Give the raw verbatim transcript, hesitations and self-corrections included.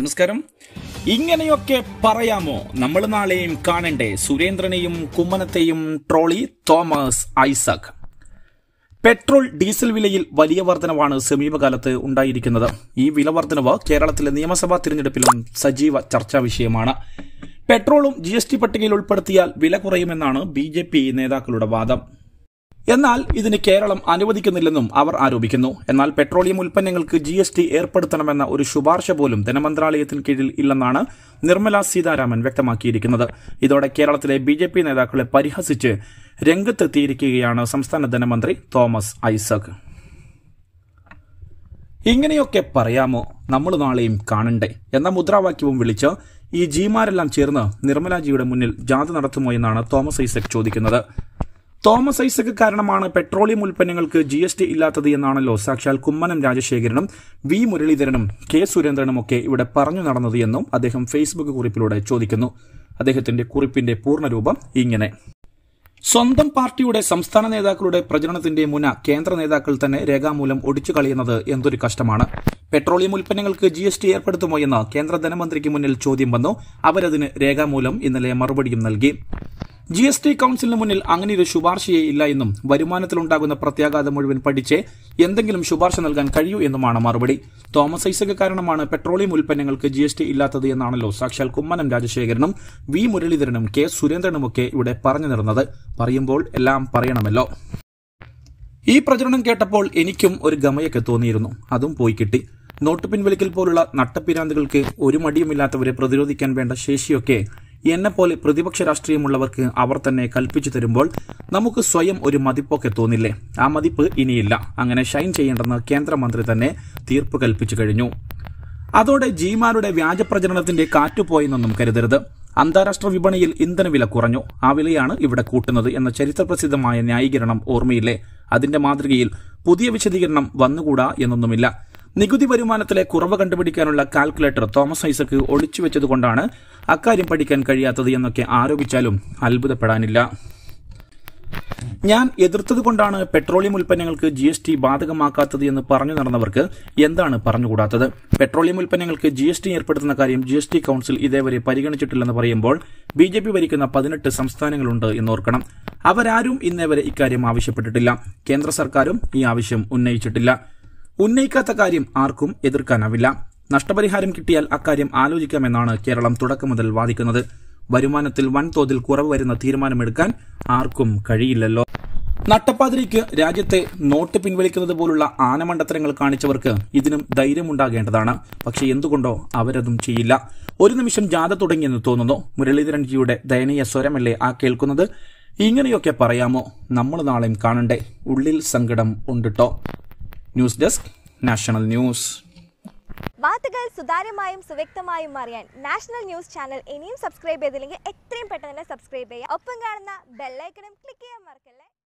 നമസ്കാരം. ഇങ്ങനെയൊക്കെ പറയാമോ? നമ്മൾ നാളെയും കാണണ്ടേ സുരേന്ദ്രനെയും കുമ്മനത്തെയും ട്രോളി തോമസ് ഐസക്. പെട്രോൾ ഡീസൽ വിലയിൽ വലിയ വർധനവാണ് സമീപകാലത്ത് ഉണ്ടായിരിക്കുന്നത്. ഈ വില വർധനവ് കേരളത്തിലെ നിയമസഭാ തിരഞ്ഞെടുപ്പിലും സജീവ ചർച്ചാ വിഷയമാണ്. പെട്രോളും ജി എസ് ടി പട്ടികയിൽ ഉൾപ്പെടുത്തിയാൽ വില കുറയുമെന്നാണ് ബി ജെ പി നേതാക്കളുടെ വാദം. എന്നാൽ ഇതിന് കേരളം അനുവദിക്കുന്നില്ലെന്നും അവർ ആരോപിക്കുന്നു. എന്നാൽ പെട്രോളിയം ഉൽപ്പന്നങ്ങൾക്ക് ജി എസ് ടി ഏർപ്പെടുത്തണമെന്ന ഒരു ശുപാർശ പോലും ധനമന്ത്രാലയത്തിന് കീഴിൽ ഇല്ലെന്നാണ് നിർമ്മല സീതാരാമൻ വ്യക്തമാക്കിയിരിക്കുന്നത്. ഇതോടെ കേരളത്തിലെ ബി ജെ പി നേതാക്കളെ പരിഹസിച്ച് രംഗത്തെത്തിയിരിക്കുകയാണ് സംസ്ഥാന ധനമന്ത്രി തോമസ് ഐസക്. ഇങ്ങനെയൊക്കെ പറയാമോ? നമ്മൾ നാളെയും കാണണ്ടേ എന്ന മുദ്രാവാക്യവും വിളിച്ച് ഈ ജിമാരെല്ലാം ചേർന്ന് നിർമ്മലാജിയുടെ മുന്നിൽ ജാഥ നടത്തുമോ എന്നാണ് തോമസ് ഐസക് ചോദിക്കുന്നത്. തോമസ് ഐസക് കാരണമാണ് പെട്രോളിയം ഉൽപ്പന്നങ്ങൾക്ക് ജി എസ് ടി ഇല്ലാത്തത് എന്നാണല്ലോ സാക്ഷാൽ കുമ്മനം രാജശേഖരനും വി മുരളീധരനും കെ സുരേന്ദ്രനും ഒക്കെ ഇവിടെ പറഞ്ഞു നടന്നത് എന്നും അദ്ദേഹം ഫേസ്ബുക്ക് കുറിപ്പിലൂടെ ചോദിക്കുന്നു. അദ്ദേഹത്തിന്റെ കുറിപ്പിന്റെ പൂർണ്ണരൂപം ഇങ്ങനെ: സ്വന്തം പാർട്ടിയുടെ സംസ്ഥാന നേതാക്കളുടെ പ്രചരണത്തിന്റെ മുന കേന്ദ്ര നേതാക്കൾ തന്നെ രേഖാമൂലം ഒടിച്ചു കളയുന്നത് എന്തൊരു കഷ്ടമാണ്. പെട്രോളിയം ഉൽപ്പന്നങ്ങൾക്ക് ജി എസ് ടി ഏർപ്പെടുത്തുമോ എന്ന് കേന്ദ്ര ധനമന്ത്രിക്ക് മുന്നിൽ ചോദ്യം വന്നു. അവരതിന് രേഖാമൂലം ഇന്നലെ മറുപടിയും നൽകി. ജി എസ് ടി കൌൺസിലിന് മുന്നിൽ അങ്ങനെയൊരു ശുപാർശയേ ഇല്ല എന്നും വരുമാനത്തിലുണ്ടാകുന്ന പ്രത്യാഘാതം മുഴുവൻ പഠിച്ച് എന്തെങ്കിലും ശുപാർശ നൽകാൻ കഴിയൂ എന്നുമാണ് മറുപടി. തോമസ് ഐസക് കാരണമാണ് പെട്രോളിയം ഉൽപ്പന്നങ്ങൾക്ക് ജി എസ് ടി ഇല്ലാത്തത് എന്നാണല്ലോ സാക്ഷാൽ കുമ്മനം രാജശേഖരനും വി മുരളീധരനും കെ സുരേന്ദ്രനുമൊക്കെ ഇവിടെ പറഞ്ഞു നിർന്നത്. പറയുമ്പോൾ എല്ലാം പറയണമല്ലോ. ഈ പ്രചരണം കേട്ടപ്പോൾ എനിക്കും ഒരു ഗമയൊക്കെ തോന്നിയിരുന്നു. അതും പോയി കിട്ടി. നോട്ട് പിൻവലിക്കൽ പോലുള്ള നട്ടപ്പിരാന്തുകൾക്ക് ഒരു മടിയുമില്ലാത്തവരെ പ്രതിരോധിക്കാൻ വേണ്ട ശേഷിയൊക്കെ എന്നെപ്പോലെ പ്രതിപക്ഷ രാഷ്ട്രീയമുള്ളവർക്ക് അവർ തന്നെ കൽപ്പിച്ചു തരുമ്പോൾ നമുക്ക് സ്വയം ഒരു മതിപ്പൊക്കെ തോന്നില്ലേ? ആ മതിപ്പ് ഇനിയില്ല. അങ്ങനെ ഷൈൻ ചെയ്യേണ്ടെന്ന് കേന്ദ്രമന്ത്രി തന്നെ തീർപ്പ് കൽപ്പിച്ചു കഴിഞ്ഞു. അതോടെ ജിമാരുടെ വ്യാജപ്രചരണത്തിന്റെ കാറ്റുപോയെന്നൊന്നും കരുതരുത്. അന്താരാഷ്ട്ര വിപണിയിൽ ഇന്ധനവില കുറഞ്ഞു, ആ വിലയാണ് ഇവിടെ കൂട്ടുന്നത് എന്ന ചരിത്രപ്രസിദ്ധമായ ന്യായീകരണം ഓർമ്മയില്ലേ? അതിന്റെ മാതൃകയിൽ പുതിയ വിശദീകരണം വന്നുകൂടാ എന്നൊന്നുമില്ല. നികുതി വരുമാനത്തിലെ കുറവ് കണ്ടുപിടിക്കാനുള്ള കാൽക്കുലേറ്റർ തോമസ് ഐസക് ഒളിച്ചുവെച്ചതുകൊണ്ടാണ് അക്കാര്യം പഠിക്കാൻ കഴിയാത്തത് എന്നൊക്കെ ആരോപിച്ചാലും അത്ഭുതപ്പെടാനില്ല. ഞാൻ എതിർത്തതുകൊണ്ടാണ് പെട്രോളിയം ഉൽപ്പന്നങ്ങൾക്ക് ജി എസ് ടി ബാധകമാക്കാത്തത് എന്ന് പറഞ്ഞു നടന്നവർക്ക് എന്താണ് പറഞ്ഞുകൂടാത്തത്? പെട്രോളിയം ഉൽപ്പന്നങ്ങൾക്ക് ജി എസ് ടി ഏർപ്പെടുത്തുന്ന കാര്യം ജി എസ് ടി കൌൺസിൽ ഇതേവരെ പരിഗണിച്ചിട്ടില്ലെന്ന് പറയുമ്പോൾ ബി ജെ പി ഭരിക്കുന്ന പതിനെട്ട് സംസ്ഥാനങ്ങളുണ്ട് എന്നോർക്കണം. അവരാരും ഇന്നേവരെ ഇക്കാര്യം ആവശ്യപ്പെട്ടിട്ടില്ല. കേന്ദ്ര സർക്കാരും ഈ ആവശ്യം ഉന്നയിച്ചിട്ടില്ല. ഉന്നയിക്കാത്ത കാര്യം ആർക്കും എതിർക്കാനാവില്ല. നഷ്ടപരിഹാരം കിട്ടിയാൽ അക്കാര്യം ആലോചിക്കാമെന്നാണ് കേരളം തുടക്കം മുതൽ വാദിക്കുന്നത്. വരുമാനത്തിൽ വൻതോതിൽ കുറവ് വരുന്ന തീരുമാനമെടുക്കാൻ ആർക്കും കഴിയില്ലല്ലോ. നട്ടപ്പാതിരിക്ക് രാജ്യത്തെ നോട്ട് പിൻവലിക്കുന്നത് പോലുള്ള ആനമണ്ടത്തരങ്ങൾ കാണിച്ചവർക്ക് ഇതിനും ധൈര്യമുണ്ടാകേണ്ടതാണ്. പക്ഷെ എന്തുകൊണ്ടോ അവരതും ചെയ്യില്ല. ഒരു നിമിഷം ജാഥ തുടങ്ങിയെന്ന് തോന്നുന്നു. മുരളീധരൻജിയുടെ ദയനീയ സ്വരമല്ലേ ആ കേൾക്കുന്നത്? ഇങ്ങനെയൊക്കെ പറയാമോ? നമ്മൾ നാളെയും കാണണ്ടേ? ഉള്ളിൽ സങ്കടം ഉണ്ടിട്ടോ. News desk, national news. വാർത്തകൾ സുതാര്യമായും സുവ്യക്തമായും അറിയാൻ നാഷണൽ ന്യൂസ് ചാനൽ ഇനിയും സബ്സ്ക്രൈബ് ചെയ്തില്ലെങ്കിൽ എത്രയും പെട്ടെന്ന് തന്നെ സബ്സ്ക്രൈബ് ചെയ്യുക. ഒപ്പം കാണുന്ന ബെല്ലൈക്കണും ക്ലിക്ക് ചെയ്യാൻ മറക്കല്ലേ.